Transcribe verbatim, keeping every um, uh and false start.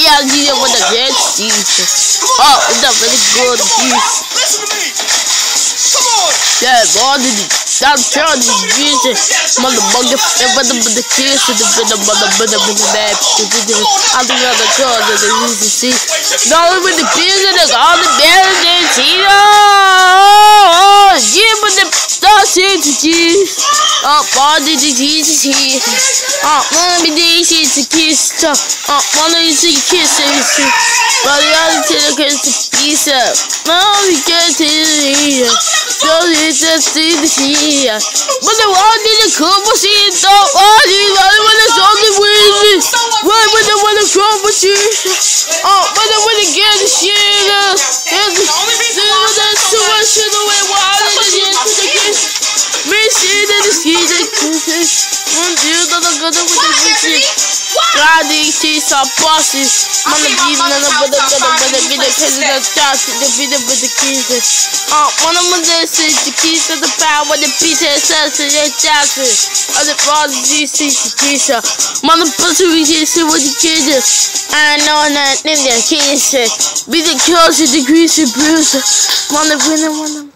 Yeah, I did it with the good season. Oh, with the really good season. Yeah, all the I'm telling you, Jesus, motherfucker, but the but the kids, the but the but the but the but the bad, I think other cars that they used to see. No, with the kids and the all the bears and see. Oh, yeah, but the stars here to Jesus. Oh, all the Jesus here. Oh, one of the days is the kiss. Oh, one of the kisses. But the other two kiss the pizza. No, we can't see it. So it's just see the here. But the one in the couple see it all. Oh, these other one is on the way. Why would the one couple see? Oh, but the one again the shit. There's so much shit away. Why did the shit to the kiss? Me see that the ski the kisses. One dude on the good with the kisses. God, these cheese are bosses. Man, the beat, none of the other, but the be the kids of the shots, the video with the kisses. Oh, one of them is the keys of the power, the pizza says to the shots. Other bosses, you see the keys. Mother pussy, we see what the kids. I know that in the kisses. Be the kills of the greasy bruiser. Mother winner, one of them.